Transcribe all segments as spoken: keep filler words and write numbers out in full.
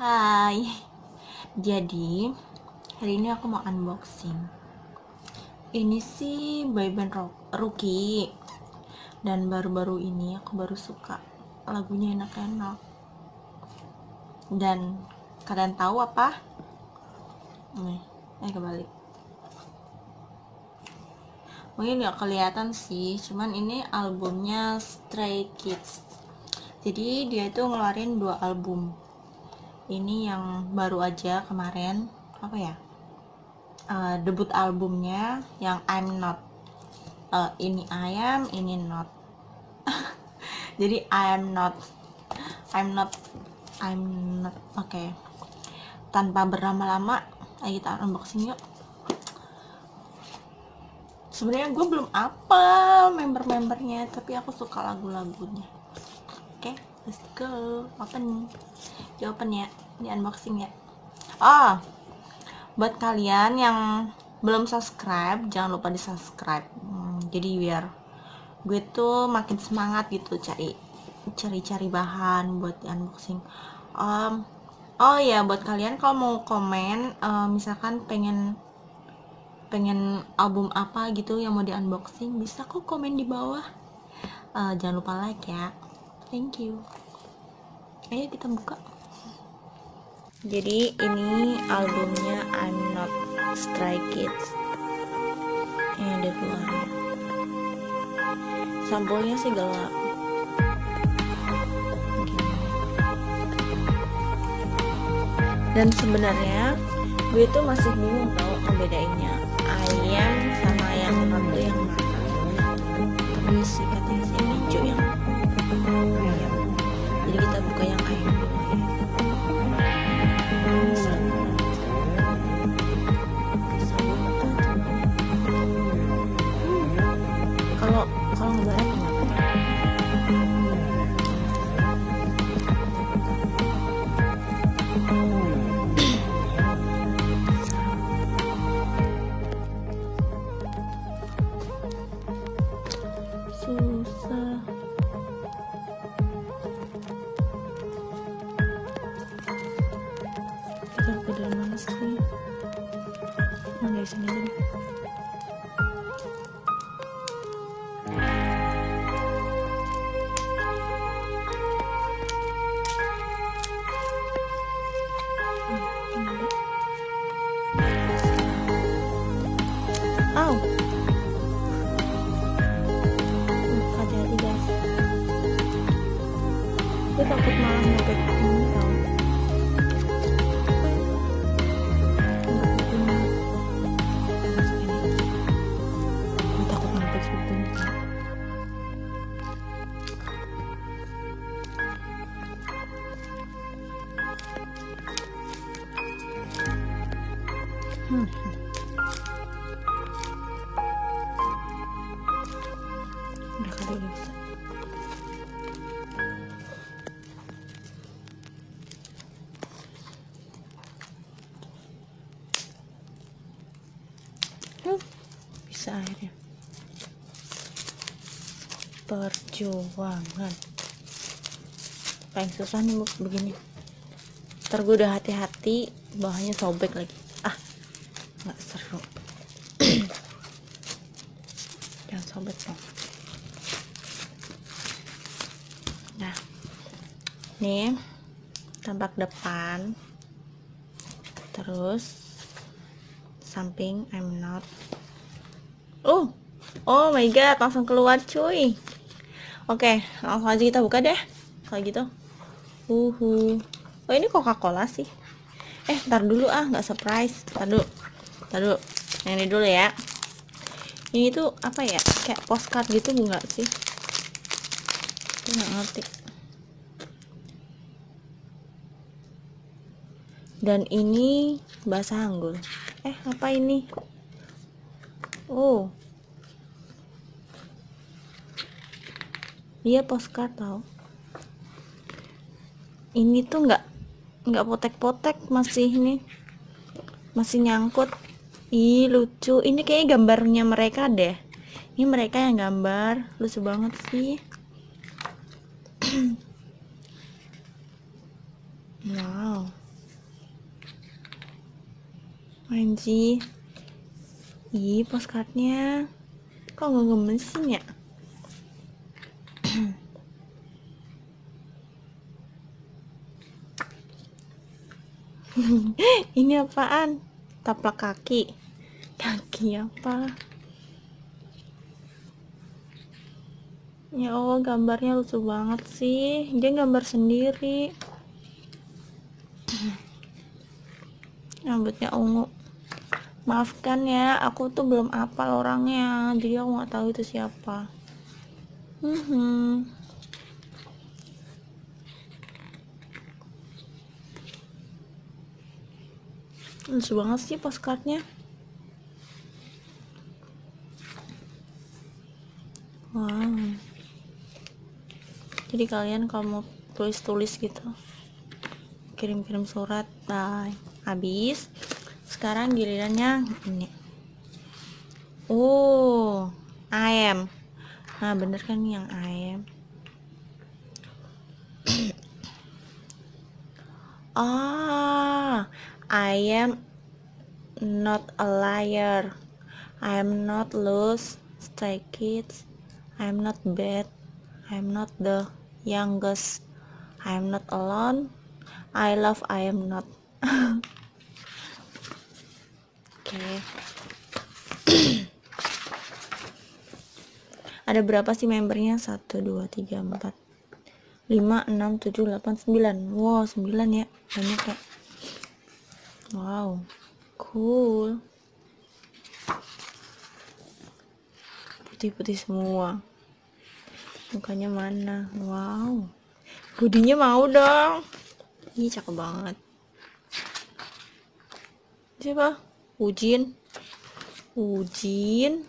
Hai, jadi hari ini aku mau unboxing. Ini sih boyband Rookie, dan baru-baru ini aku baru suka lagunya, enak-enak. Dan kalian tahu apa? Nih, eh kebalik. Mungkin nggak kelihatan sih, cuman ini albumnya Stray Kids. Jadi dia itu ngeluarin dua album. Ini yang baru aja kemarin, apa ya? Uh, debut albumnya yang I'm Not. Uh, ini I am, ini not. Jadi I am not, I'm not, I'm not. Oke. Okay. Tanpa berlama-lama, ayo kita unboxing yuk. Sebenarnya gue belum apal member-membernya, tapi aku suka lagu-lagunya. Oke, okay, let's go. Open, di open ya, di unboxing ya. Ah, buat kalian yang belum subscribe, jangan lupa di subscribe. Hmm, jadi biar gue tuh makin semangat gitu cari cari-cari bahan buat di unboxing. Um, oh ya, buat kalian kalau mau komen, uh, misalkan pengen pengen album apa gitu yang mau di unboxing, bisa kok komen di bawah. Uh, jangan lupa like ya. Thank you. Ayo kita buka. Jadi ini albumnya I'm Not Stray Kids. Ini ada dua. Sampulnya sih gelap. Dan sebenarnya gue tuh masih bingung tau ngebedainnya ayam sama yang satu yang mana. Ini sih katanya sih hijau yang ayam. Jadi kita buka yang ayam dulu ya. Kalau kalau ngebayar gimana? Susah. Kita ke dalam mana sih? Oh, dari sini dulu. Oh, hati-hati guys. Gue takut malah nyopet ini tau. Gue takut nyopet ini. Hmm. Udah kali ini bisa. Hmm, bisa akhirnya. Perjuangan. Paling susah nih bu, begini. Ntar gue udah hati-hati, bawahnya sobek lagi. Ah, nggak seru. Jangan sobek dong. Nah, nih tampak depan, terus samping I'm Not. Oh, oh my god, langsung keluar cuy. Oke, langsung aja kita buka deh. Kalau gitu. Uhu. Oh ini Coca-Cola sih. Eh, ntar dulu ah, nggak surprise. Ntar dulu, ntar dulu. Yang ini dulu ya. Ini tuh apa ya? Kayak postcard gitu nggak sih? Aku nggak ngerti. Dan ini bahasa Hangul. Eh, apa ini? Oh, dia postcard tau. Ini tuh nggak nggak potek-potek, masih ini masih nyangkut. Ih lucu, ini kayaknya gambarnya mereka deh. Ini mereka yang gambar, lucu banget sih. Wow. Anji. Ih, postcardnya kok nggak gemesin ya? Ini apaan? Taplak kaki. Kaki apa? Ya Allah, gambarnya lucu banget sih. Dia gambar sendiri. Rambutnya ungu. Maafkan ya, aku tuh belum hafal orangnya, jadi aku nggak tahu itu siapa. Hmm. Lucu banget sih postcardnya. Wow. Jadi kalian kalau mau tulis-tulis gitu, kirim-kirim surat, bye. Habis. Sekarang gilirannya ini. Oh, I am. Nah, bener kan yang I am. Ah, I am not a liar. I am not lost, stray kids. I am not bad. I am not the youngest. I am not alone. I love I am not. Oke. Okay. Ada berapa sih membernya? satu, dua, tiga, empat, lima, enam, tujuh, delapan, sembilan. Wow, sembilan ya. Banyak ya. Wow. Cool. Putih-putih semua. Mukanya mana? Wow. Budinya mau dong. Ih, cakep banget. Siapa? Ujin. Ujin.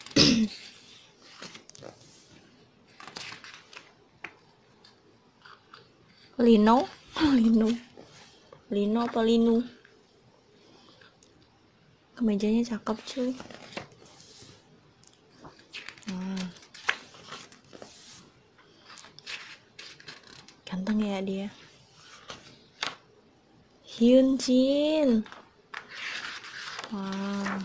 Lino. Lino. Lino apa Linu? Kemejanya cakep cuy. Hmm. Ganteng ya dia. Hyunjin. Wow.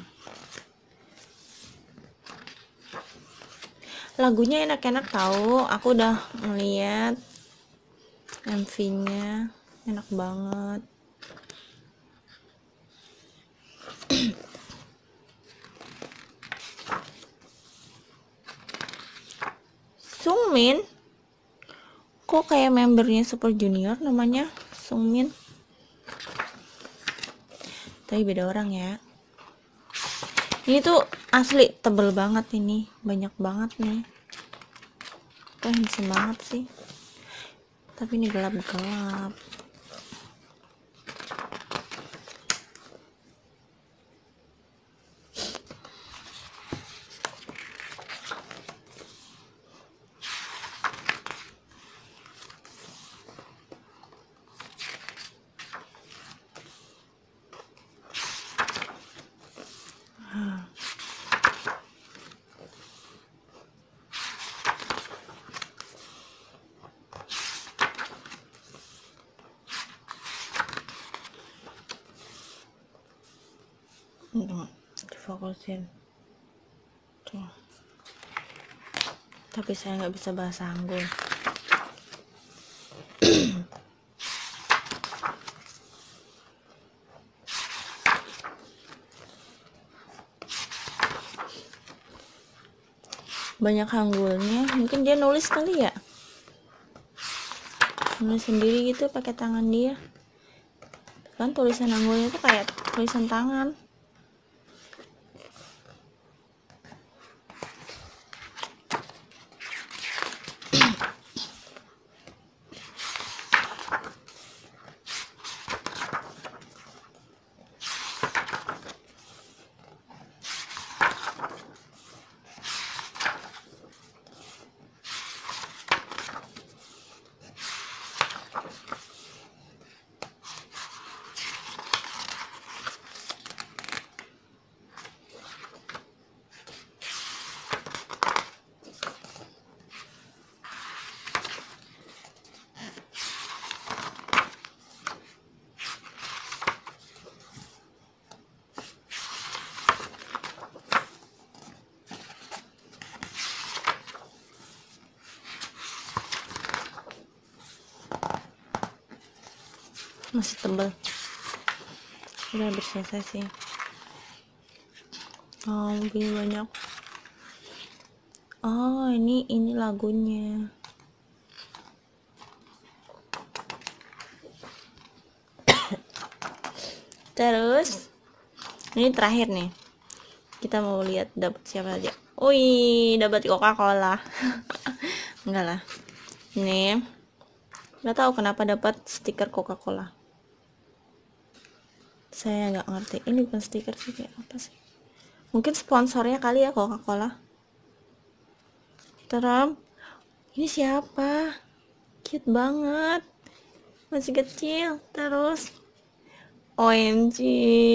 Lagunya enak-enak tahu. Aku udah ngeliat M V-nya, enak banget. Sungmin, kok kayak membernya Super Junior namanya Sungmin, tapi beda orang ya. Ini tuh asli tebel banget, ini banyak banget nih. Kok handsome banget sih, tapi ini gelap-gelap. Tunggu, difokusin tuh. Tapi saya nggak bisa bahasa Hangul. Banyak Hangulnya, mungkin dia nulis kali ya, nulis sendiri gitu pakai tangan dia kan. Tulisan Hangulnya tuh kayak tulisan tangan. masih tebal. Udah hampir selesai sih. Oh, punya banyak. Oh, ini ini lagunya. Terus ini terakhir nih. Kita mau lihat dapat siapa aja. Wih, dapat Coca-Cola. Enggak lah. Nih. Nggak tahu kenapa dapat stiker Coca-Cola. Saya nggak ngerti. Ini bukan stiker sih, kayak apa sih? Mungkin sponsornya kali ya Coca-Cola. Terus ini siapa? Cute banget. Masih kecil. Terus O M G.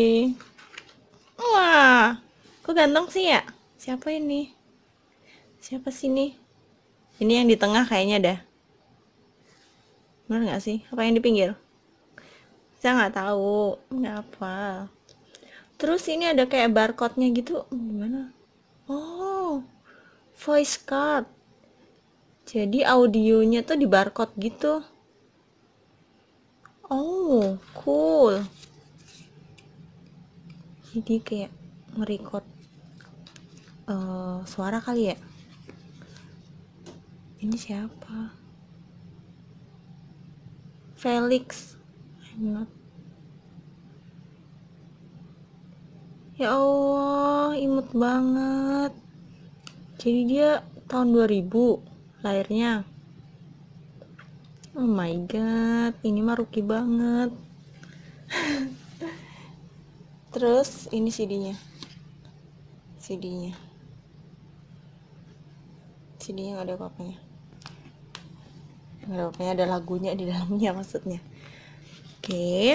Wah, kok ganteng sih ya? Siapa ini? Siapa sih ini? Ini yang di tengah kayaknya dah. Bener nggak sih? Apa yang di pinggir? Saya nggak tahu. Nggak apa. Terus ini ada kayak barcode-nya gitu. Gimana? Oh, voice card. Jadi audionya tuh di barcode gitu. Oh, cool. Jadi kayak nge-record uh, suara kali ya. Ini siapa? Felix. I'm not. Ya Allah, imut banget. Jadi dia tahun dua ribu lahirnya. Oh my god, ini mah rookie banget. Terus ini C D-nya. C D-nya. C D-nya nggak ada apa-apanya. Nggak ada apa-apanya, ada lagunya di dalamnya maksudnya. Oke.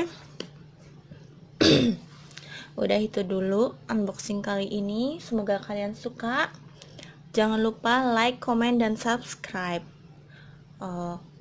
Udah itu dulu unboxing kali ini. Semoga kalian suka. Jangan lupa like, comment, dan subscribe. Uh,